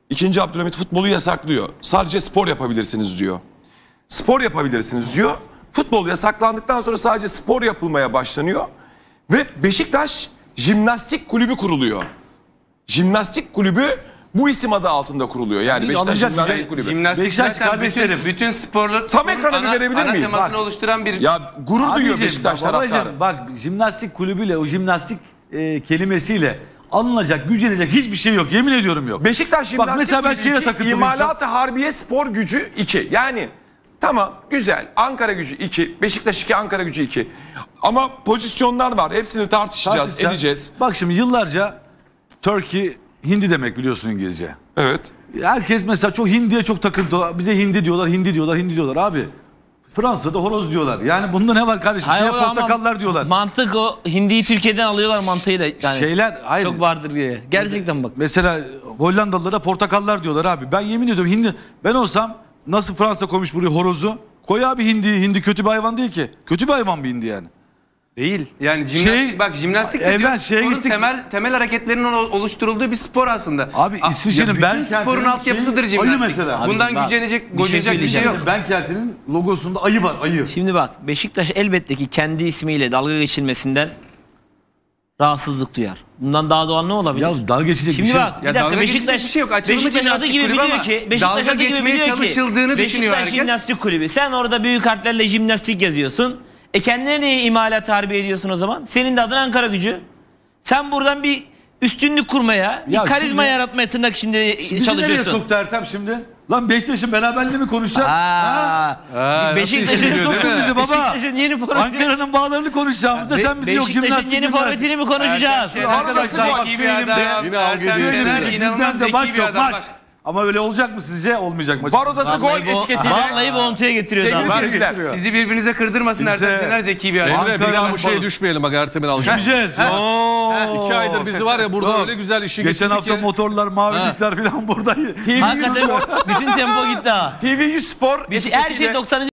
II. Abdülhamit futbolu yasaklıyor. Sadece spor yapabilirsiniz diyor. Spor yapabilirsiniz diyor. Futbol yasaklandıktan sonra sadece spor yapılmaya başlanıyor. Ve Beşiktaş Jimnastik Kulübü kuruluyor. Jimnastik Kulübü bu isim adı altında kuruluyor. Yani Beşiktaş Jimnastik Kulübü. Jimnastik Beşiktaş zaten kardeşlerim. bütün sporlu Tam ekrana bir verebilir ana miyiz? temasını oluşturan bir... Ya gurur duyuyor Abicim, Beşiktaş taraftarı. Bak jimnastik kulübüyle o jimnastik kelimesiyle alınacak, gücenecek hiçbir şey yok. Yemin ediyorum yok. Beşiktaş Jimnastik Bak mesela ben Kulübü şeye 2, takıldım. İmalat-ı Harbiye Spor Gücü 2. Yani tamam güzel, Ankara Gücü 2, Beşiktaş 2, Ankara Gücü 2. Ama pozisyonlar var. Hepsini tartışacağız, edeceğiz. Bak şimdi yıllarca Turkey Hindi demek biliyorsun İngilizce. Evet. Herkes mesela çok Hindi'ye çok takıntı. Bize Hindi diyorlar, Hindi diyorlar, Hindi diyorlar abi. Fransa'da horoz diyorlar. Yani bunda ne var kardeşim? Hayır, Şeye portakallar diyorlar. Mantık o. Hindiyi Türkiye'den alıyorlar mantıyı da. Yani Şeyler hayır. çok vardır diye. Gerçekten bak. Mesela Hollandalılara portakallar diyorlar abi. Ben yemin ediyorum Hindi. Ben olsam nasıl Fransa koymuş buraya horozu? Koy abi Hindi. Hindi kötü bir hayvan değil ki. Kötü bir hayvan bir Hindi yani. Değil. Yani jimnastik, bak jimnastik de diyor, sporun gittik. temel hareketlerinin oluşturulduğu bir spor aslında. Abi İsviçre'nin bütün ben sporun altyapısıdır jimnastik. mesela. Bundan Bak, gocunacak bir şey yok. Ben Kelti'nin logosunda ayı var, ayı. Şimdi bak Beşiktaş elbette ki kendi ismiyle dalga geçilmesinden rahatsızlık duyar. Bundan daha doğal ne olabilir? Ya dalga geçecek Şimdi bir şey bak yok. bir Ya dakika dalga geçecek Beşiktaş, bir şey yok. Açılımı Beşiktaş adı jimnastik gibi kulübü biliyor ama ki Beşiktaş dalga adı gibi geçmeye biliyor ki çalışıldığını düşünüyor Beşiktaş herkes. Jimnastik Kulübü. Sen orada büyük harflerle jimnastik yazıyorsun. Kendine niye imalat harbi ediyorsun o zaman? Senin de adın Ankara Gücü. Sen buradan bir üstünlük kurmaya, bir Ya karizma şimdi- yaratmaya tırnak içinde Bizi nereye çalışıyorsun. soktu Ertem şimdi? Lan Beşiktaş'ın beraberliği mi konuşacağız? Beşiktaş'ın Nereye soktun bizi baba? Beşiktaş'ın yeni forvetini Ankara'nın bağlarını konuşacağımızda sen bizi yok Beşiktaş'ın jimnastik yeni bilmez. forvetini mi konuşacağız? Arkadaşlar bak Zeki şu bir elimde. adam. Yine algı Ertem ediyor. Şener inanılmaz Gündemde zeki maç bir yok adam. maç. Bak, Ama öyle olacak mı sizce? Olmayacak maç. Var odası gol etiketiyle. Vallahi bontuya getiriyor Sevgili adam. seyirciler. sizi birbirinize kırdırmasın Ertem Şener zeki bir adam. Emre bir daha bu Ankara'nın şeye balı. düşmeyelim bak Ertem'in alışverişi. Düşeceğiz. 2 aydır bizi var ya burada öyle güzel işi Geçen getirdik hafta ki. motorlar, mavilikler falan buradaydı. Hakikaten bütün tempo gitti ha. TV100 Spor Her şey 90.